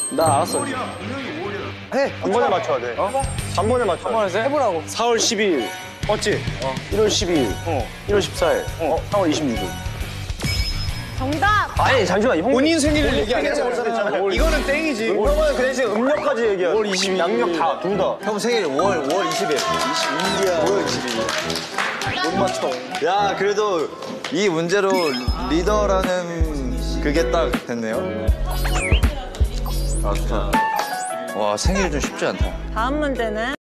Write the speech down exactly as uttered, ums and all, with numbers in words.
나 알았어. 해. 한 번에 맞춰야 돼. 어? 한 번에 맞춰야 돼. 한 번에 해보라고. 사월 십이일. 맞지? 어. 일월 십이일. 어. 일월 십사일. 어. 사월 이십육일. 정답! 아니, 잠시만. 형 본인 생일을 얘기 안 했잖아. 했잖아. 이거는 땡이지. 형은 그 대신 음력까지 얘기해. 월 이십일. 양력 다, 둘 다. 형 생일 오월 이십일. 이십일이야. 오월 이십일. 못 맞춰. 야, 그래도 이 문제로 리더라는 그게 딱 됐네요. 아, 좋다. 와, 생일 좀 쉽지 않다. 다음 문제는